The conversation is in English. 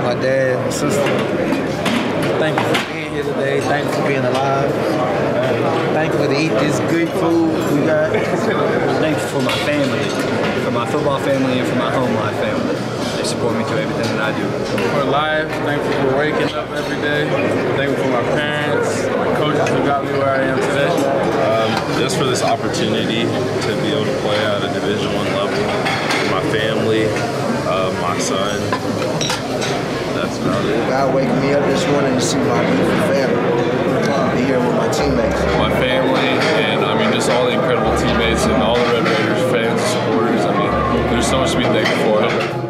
my dad, my sister. Thank you for being here today. Thank you for being alive. Thankful to eat this good food we got. I'm thankful for my family, for my football family, and for my home life family. They support me through everything that I do. For life, thankful for waking up every day. Thankful for my parents, my coaches who got me where I am today. Just for this opportunity to be able to play at a Division I level, for my family, my son. That's about it. God waking me up this morning to see my beautiful family. Be here with my teammates. My family, and I mean just all the incredible teammates and all the Red Raiders fans, supporters. I mean, there's so much to be thankful for.